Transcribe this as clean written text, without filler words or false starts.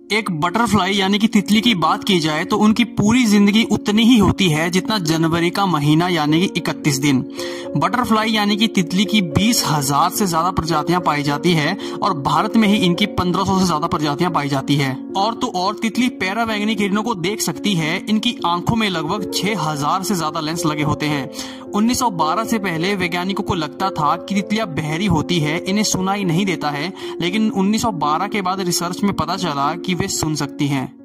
एक बटरफ्लाई यानी कि तितली की बात की जाए तो उनकी पूरी जिंदगी उतनी ही होती है जितना जनवरी का महीना यानी कि 31 दिन। बटरफ्लाई यानी कि तितली की 20,000 से ज्यादा प्रजातियां पाई जाती है और भारत में ही इनकी 1500 से ज्यादा प्रजातियां पाई जाती है। और तो और तितली पैरावैंगनी किरणों को देख सकती है। इनकी आंखों में लगभग 6,000 से ज्यादा लेंस लगे होते हैं। 1912 से पहले वैज्ञानिकों को लगता था कि तितलियां बहरी होती है, इन्हें सुनाई नहीं देता है, लेकिन 1912 के बाद रिसर्च में पता चला कि वे सुन सकती हैं।